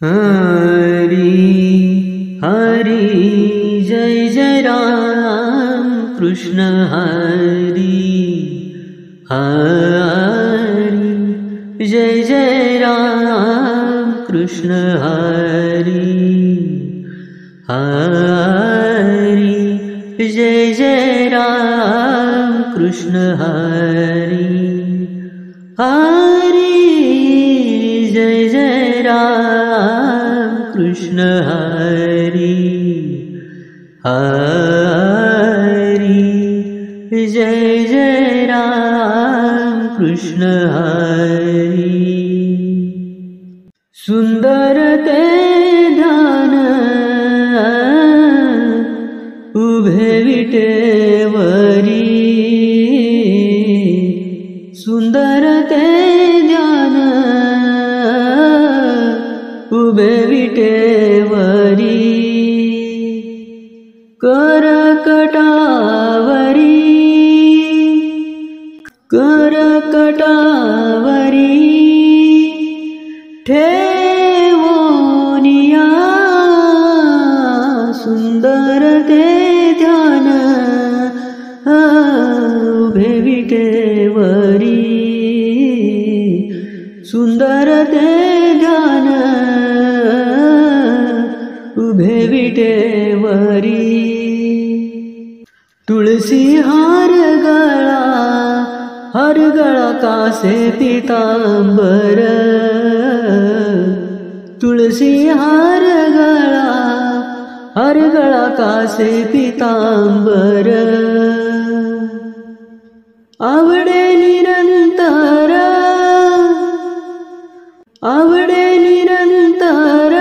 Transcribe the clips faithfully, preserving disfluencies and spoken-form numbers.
हरि हरि जय जय राम कृष्ण हरि हरि जय जय राम कृष्ण हरि हरि जय जय राम कृष्ण हरि हरि जय जय राम कृष्ण हरि हरि जय जय राम कृष्ण हरि सुंदर ते ध्यान उभे विटेवरी सुंदर ते ध्यान उभे विटेवरी करकटावरी करकटावरी ठेवोनिया सुंदर ते ध्यान उभे विटेवरी सुंदर ते ध्यान उभे विटेवरी तुळसी हार गळा हर गळा कासे पीतांबर तुळसी हार गळा हर गळा कासे पीतांबर आवडे निरंतर आवडे निरंतर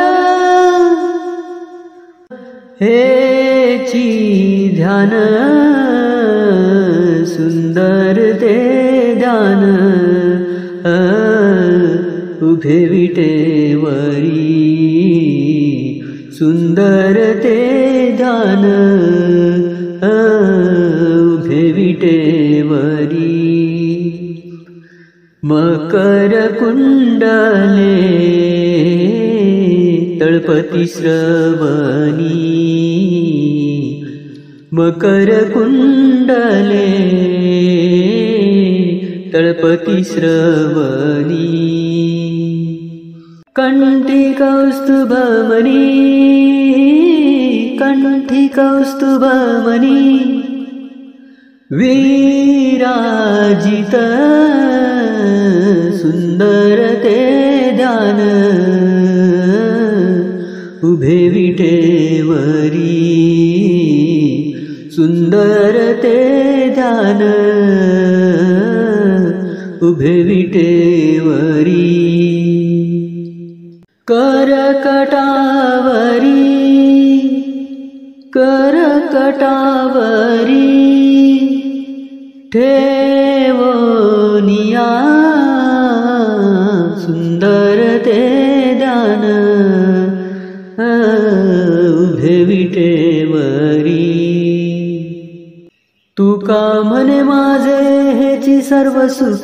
हेची ध्यान सुंदर ते ध्यान उभे विटेवरी सुंदर ते ध्यान उभे विटेवरी मकर कुंडले तळपती श्रवणी मकर कुंडले तळपती श्रवणी कंठी कौस्तुभमणि कंठी कौस्तुभमणि विराजित सुंदर ते ध्यान उभे विटेवरी सुंदर ते ध्यान उभे विटेवरी करकटावरी करकटावरी ठेवोनिया सुंदर ते ध्यान उभे विटेवरी तुका म्हणे माझे हेची सर्व सुख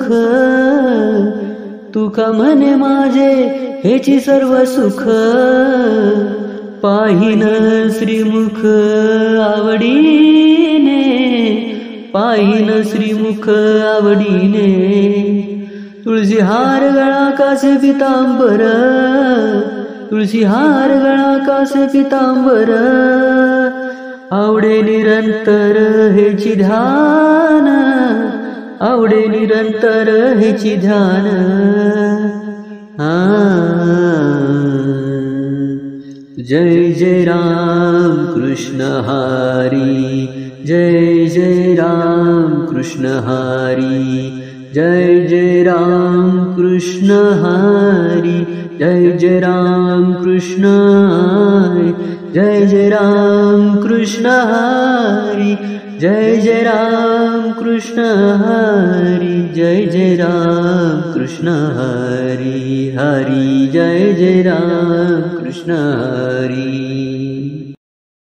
तुका म्हणे माझे हेची सर्व सुख पाहिन श्रीमुख आवडीने पाहिन श्रीमुख आवडीने तुळसी हार गळा कासे पीतांबर तुळसी हार गळा कासे पीतांबर आवडे निरंतर हेची ध्यान आवडे निरंतर हेची ध्यान आ जय जय राम कृष्ण हरि जय जय राम कृष्ण हरि जय जय राम कृष्ण हरि जय जय राम कृष्ण हरि जय जय राम कृष्ण हरि जय जय राम कृष्ण हरि जय जय राम कृष्ण हरि हरि जय जय राम कृष्ण हरि